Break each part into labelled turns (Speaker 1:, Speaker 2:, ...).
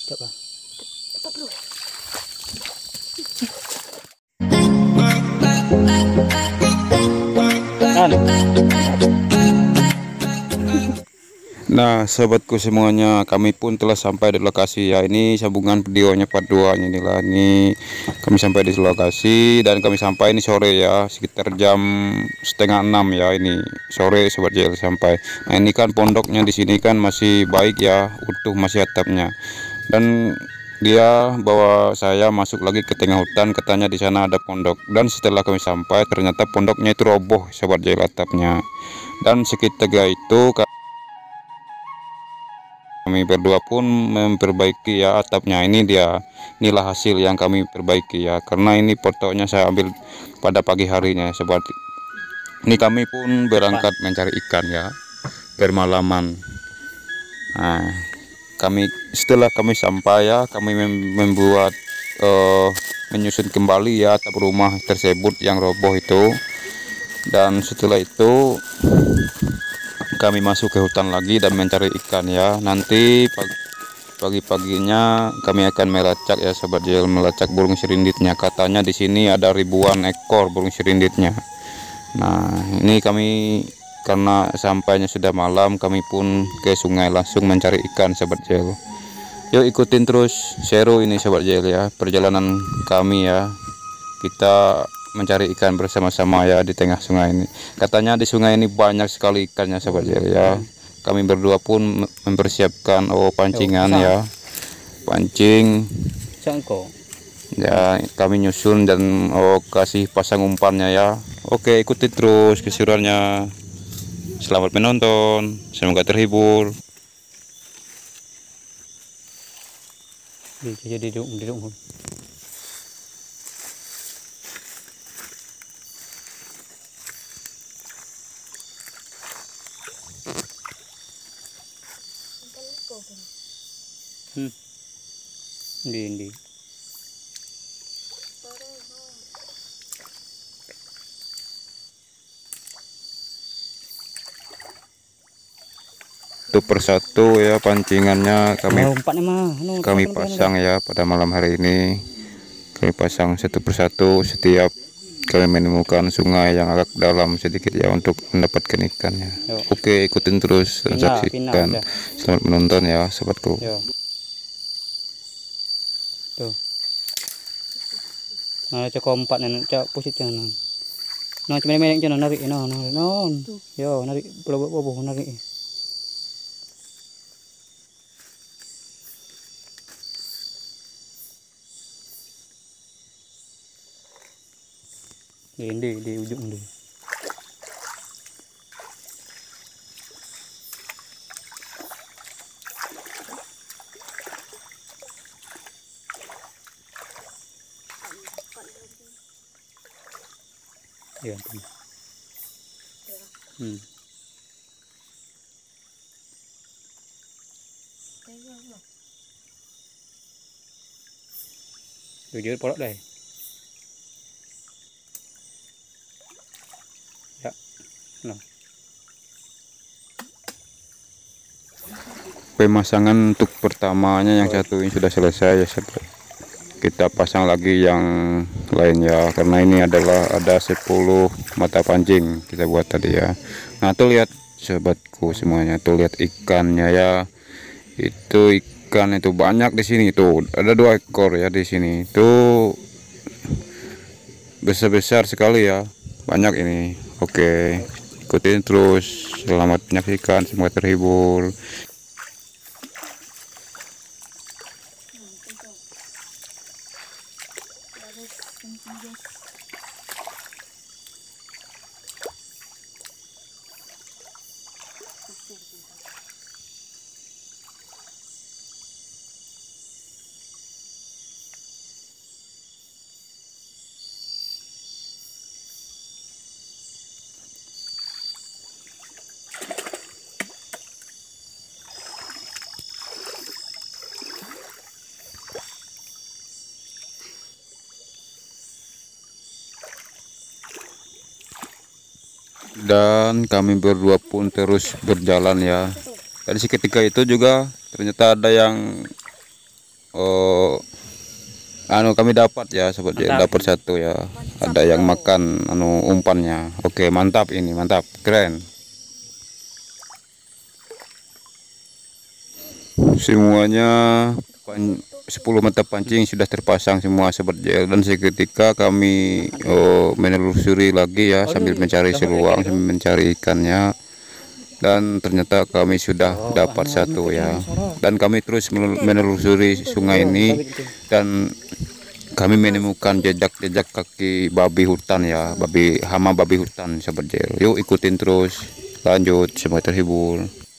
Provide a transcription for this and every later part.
Speaker 1: Coba. Cepat bro.
Speaker 2: Nah, sahabatku semuanya, kami pun telah sampai di lokasi ya. Ini sambungan videonya part 2 nya inilah. Ini kami sampai di lokasi dan kami sampai ini sore ya, sekitar jam setengah 6 ya. Ini sore sobat JL sampai. Nah, ini kan pondoknya di sini kan masih baik ya, utuh masih atapnya. Dan dia bawa saya masuk lagi ke tengah hutan, katanya di sana ada pondok. Dan setelah kami sampai, ternyata pondoknya itu roboh sobat JL atapnya. Dan seketika itu kami berdua pun memperbaiki ya atapnya. Ini dia, inilah hasil yang kami perbaiki ya, karena ini fotonya saya ambil pada pagi harinya sobat. Ini kami pun berangkat mencari ikan ya, bermalaman. Nah, setelah kami sampai ya, kami membuat menyusun kembali ya atap rumah tersebut yang roboh itu. Dan setelah itu kami masuk ke hutan lagi dan mencari ikan ya. Nanti pagi-paginya kami akan melacak ya sobat JL, melacak burung serinditnya. Katanya di sini ada ribuan ekor burung serinditnya. Nah, ini kami karena sampainya sudah malam, kami pun ke sungai langsung mencari ikan sobat JL. Yuk ikutin terus seru ini sobat JL ya, perjalanan kami ya. Kita mencari ikan bersama-sama ya di tengah sungai ini. Katanya di sungai ini banyak sekali ikannya sobat JL ya. Kami berdua pun mempersiapkan pancingan ya, pancing ya, kami nyusun dan kasih pasang umpannya ya. Oke, ikuti terus keseruannya. Selamat menonton, semoga terhibur.
Speaker 1: Jadi duduk. Hindi.
Speaker 2: Satu persatu ya pancingannya kami pasang ya pada malam hari ini. Kami pasang satu persatu setiap kami menemukan sungai yang agak dalam sedikit ya untuk mendapatkan ikannya. Oke, ikutin terus dan saksikan. Selamat menonton ya sobatku.
Speaker 1: Tuh. Nah, cek empat nih, cek pusit jangan. Nah, cuma main jangan narik, Yo, narik, bobo narik. Di ujung deh. Iya. Jujur polok deh. Ya. Nah.
Speaker 2: Pemasangan untuk pertamanya yang satu ini sudah selesai ya sobat. Kita pasang lagi yang lain ya, karena ini adalah ada 10 mata pancing kita buat tadi ya. Nah, tuh lihat sobatku semuanya, tuh lihat ikannya ya. Itu ikan itu banyak di sini tuh, ada 2 ekor ya di sini. Tuh besar-besar sekali ya, banyak ini. Oke, ikutin terus. Selamat menyaksikan, semoga terhibur. Dan kami berdua pun terus berjalan ya. Dari seketika itu juga ternyata ada yang oh kami dapat ya sobat JL,
Speaker 1: Mantap.
Speaker 2: dapat satu ya. Ada yang makan umpannya. Oke, mantap ini, mantap, keren. Semuanya 10 mata pancing sudah terpasang semua sobat JL, dan seketika kami menelusuri lagi ya sambil mencari seluang, sambil mencari ikannya, dan ternyata kami sudah dapat satu ya. Dan kami terus menelusuri sungai ini, dan kami menemukan jejak-jejak kaki babi hutan ya, hama babi hutan sobat JL. Yuk ikutin terus, lanjut, semoga terhibur.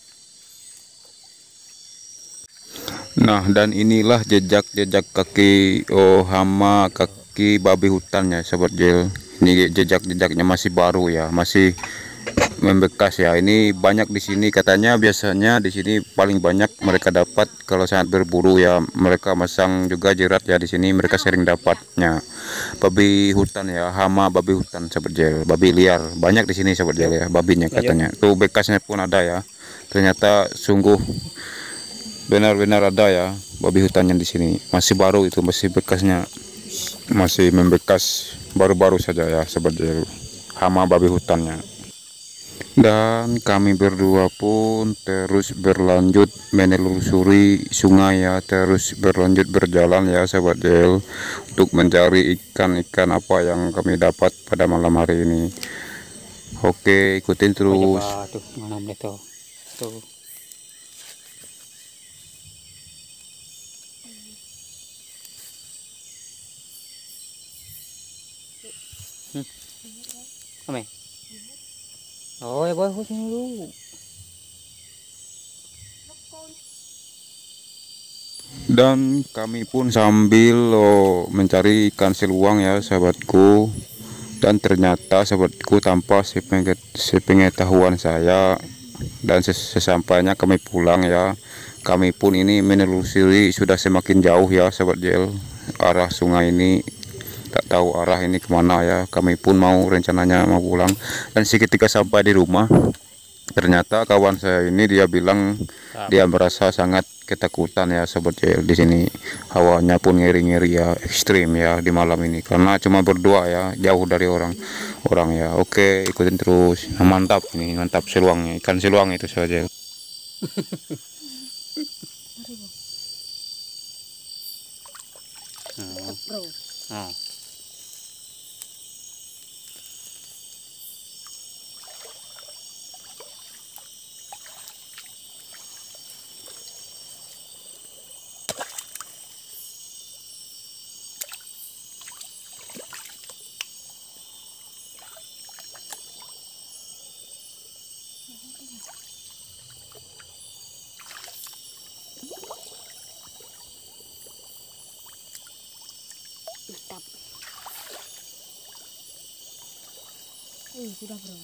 Speaker 2: Nah, dan inilah jejak-jejak kaki hama kaki babi hutannya sobat JL. Ini jejak-jejaknya masih baru ya, masih membekas ya. Ini banyak di sini, katanya biasanya di sini paling banyak mereka dapat kalau saat berburu ya. Mereka masang juga jerat ya di sini, mereka sering dapatnya babi hutan ya, hama babi hutan sobat JL, babi liar banyak di sini sobat JL ya, babinya katanya. Tuh bekasnya pun ada ya. Ternyata sungguh benar-benar ada ya babi hutannya di sini. Masih baru itu, masih bekasnya masih membekas, baru-baru saja ya sobat JL, hama babi hutannya. Dan kami berdua pun terus berlanjut menelusuri sungai ya, terus berlanjut berjalan ya sobat JL, untuk mencari ikan-ikan apa yang kami dapat pada malam hari ini. Oke, ikutin terus.
Speaker 1: Tuh, mana boleh tuh. Tuh. Ame. Oh, ya boleh sini dulu.
Speaker 2: Dan kami pun sambil mencari ikan seluang ya sahabatku. Dan ternyata sahabatku, tanpa sepengetahuan saya dan sesampainya kami pulang ya, kami pun ini menelusuri sudah semakin jauh ya sahabat JL, arah sungai ini. Tak tahu arah ini kemana ya. Kami pun rencananya mau pulang, dan seketika sampai di rumah, ternyata kawan saya ini dia bilang dia merasa sangat ketakutan ya sobat JL. Di sini hawanya pun ngeri-ngeri ya, ekstrim ya di malam ini, karena cuma berdua ya, jauh dari orang ya. Oke, ikutin terus. Nah, mantap ini, mantap seluangnya, ikan seluang itu saja.
Speaker 3: Sudah bro.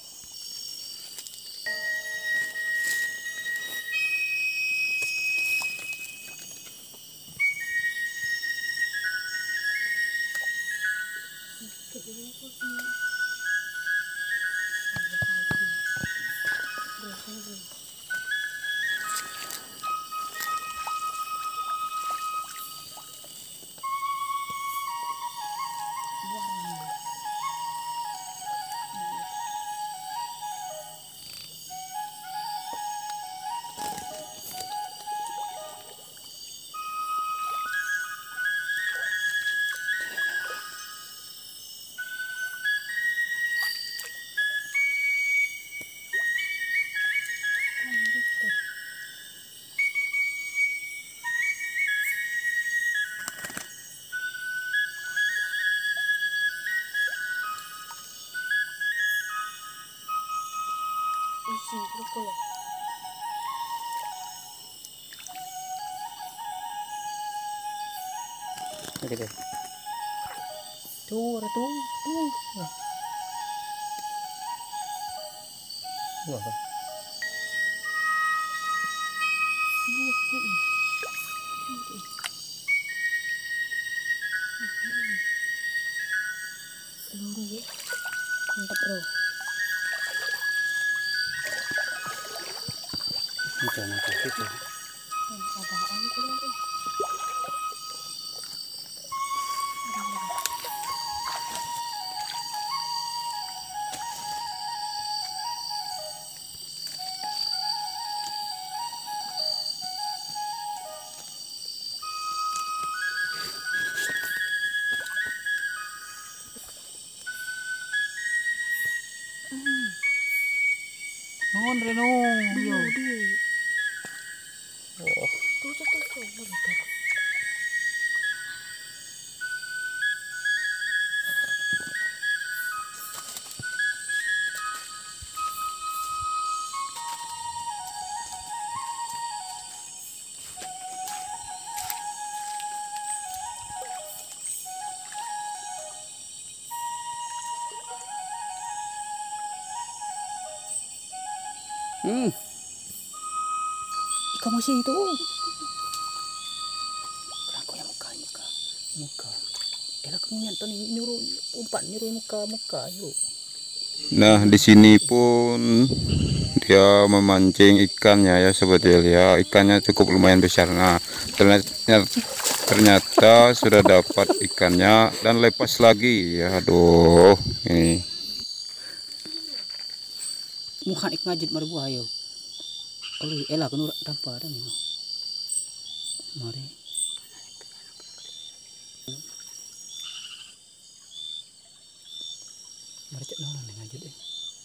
Speaker 3: Isi, betul.
Speaker 1: Gitu. Tuh, ada tuh. Wah. Wah.
Speaker 3: Mantap bro.
Speaker 1: Macam apa gitu?
Speaker 3: Apaan itu nanti?
Speaker 1: Ikan masih itu. Kerangkanya muka. Elah kemudian tadi nyuruh umpan nyuruh muka yuk.
Speaker 2: Nah, di sini pun dia memancing ikannya ya sobat Yel ya. Ikannya cukup lumayan besar. Nah, ternyata sudah dapat ikannya dan lepas lagi ya. Aduh, ini.
Speaker 1: Muhan ik ngajit marbuah ayo. Kalau elah kenu tanpa ada nih. Mari. Mari cek nona ngajit deh.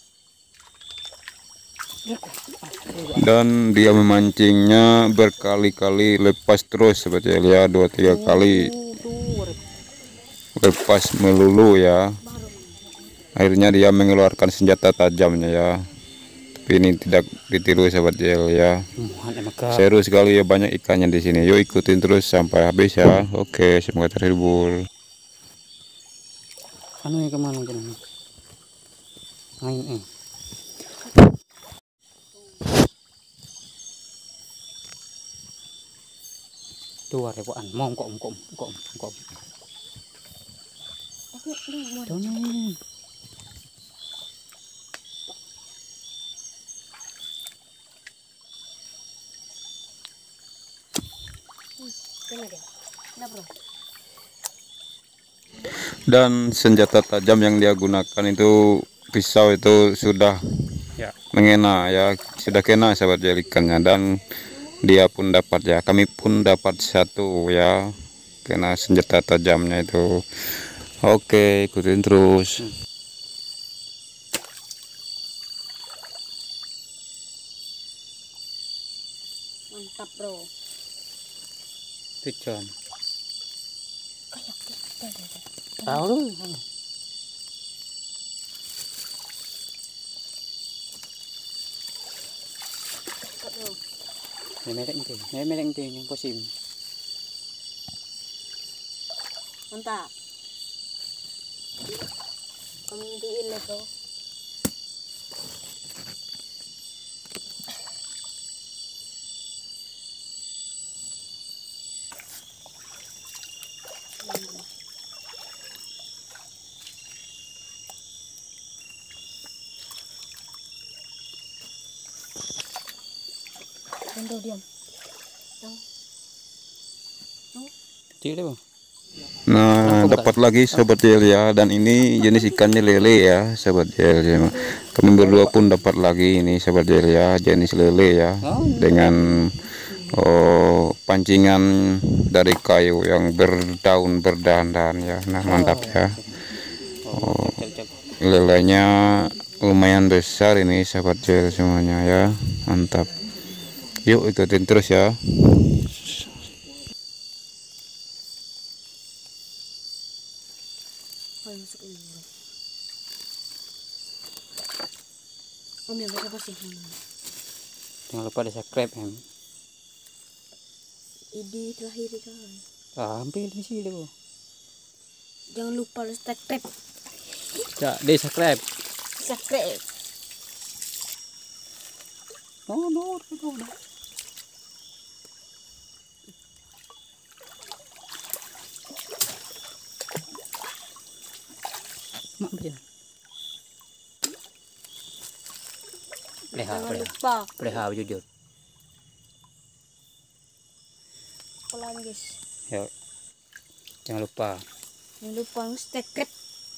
Speaker 2: Dan dia memancingnya berkali-kali lepas terus sobat Yel ya. 2-3 kali lepas melulu ya. Akhirnya dia mengeluarkan senjata tajamnya ya. Tapi ini tidak ditiru sobat Yel ya. Seru sekali ya, banyak ikannya di sini. Yuk ikutin terus sampai habis ya. Oke, semoga terhibur.
Speaker 1: Anu yang kemana jalan? Main Dua ribuan, mau kok. Jangan.
Speaker 2: Dan senjata tajam yang dia gunakan itu pisau itu sudah mengena ya, sudah kena sahabat Yel ikannya. Dan dia pun dapat ya, kami pun dapat satu ya, kena senjata tajamnya itu. Oke, ikutin terus.
Speaker 3: Mantap bro.
Speaker 1: Pigeon. Tahu lu. Mereng ting yang posim.
Speaker 3: Mantap. Kemudian lah bro. Diam.
Speaker 1: Tidak bang.
Speaker 2: Nah, dapat lagi sobat Yel ya. Dan ini jenis ikannya lele ya sobat Yel ya. Kami berdua pun dapat lagi ini sobat Yel ya, jenis lele ya, dengan pancingan dari kayu yang berdahan-dahan ya. Nah, mantap ya. Lelenya lumayan besar ini sahabat Yel semuanya ya, mantap. Yuk ikutin terus ya.
Speaker 3: Masuk ini bro. Om yang berapa sih?
Speaker 1: Jangan lupa di subscribe em.
Speaker 3: Idi terakhir kan.
Speaker 1: Hampir di sini bro.
Speaker 3: Jangan lupa subscribe.
Speaker 1: Di subscribe.
Speaker 3: Subscribe.
Speaker 1: No. Mak berjalan.
Speaker 3: Jangan lupa.
Speaker 1: Pleha jujur.
Speaker 3: Pelan guys.
Speaker 1: Yuk. Jangan lupa.
Speaker 3: Jangan lupa subscribe.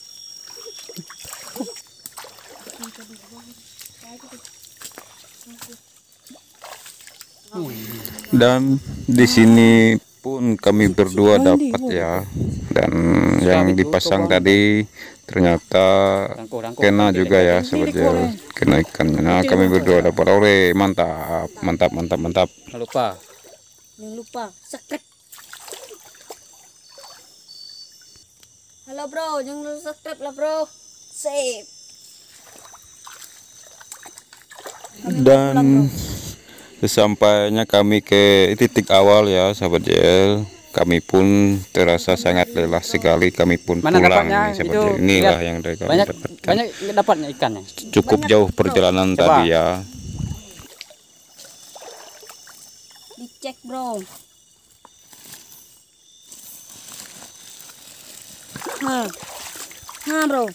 Speaker 2: Dan di sini pun kami berdua dapat ya. Dan yang dipasang tadi ternyata kena juga ya sobat Yel, kena ikannya. Nah, kami berdua dapat. Mantap.
Speaker 1: Jangan lupa
Speaker 3: Jangan lupa subscribe. Halo bro, jangan lupa subscribe lah bro. Save.
Speaker 2: Dan sesampainya kami ke titik awal ya sahabat JL, kami pun terasa sangat lelah sekali. Kami pun
Speaker 1: Mana
Speaker 2: pulang
Speaker 1: dapatnya?
Speaker 2: nih sahabat
Speaker 1: Itu
Speaker 2: JL. Inilah
Speaker 1: lihat,
Speaker 2: yang dari kami
Speaker 1: banyak
Speaker 2: dapatkan.
Speaker 1: banyak dapatnya ikannya.
Speaker 2: Cukup jauh perjalanan
Speaker 1: Coba.
Speaker 2: tadi ya.
Speaker 3: Dicek bro. Bro.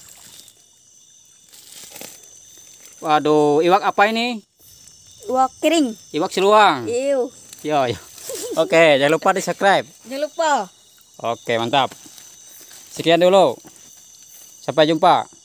Speaker 1: Waduh, iwak apa ini?
Speaker 3: Iwak kering.
Speaker 1: Iwak siluang.
Speaker 3: Iyo.
Speaker 1: Yo. Oke, jangan lupa di subscribe.
Speaker 3: Jangan lupa.
Speaker 1: Oke, mantap. Sekian dulu. Sampai jumpa.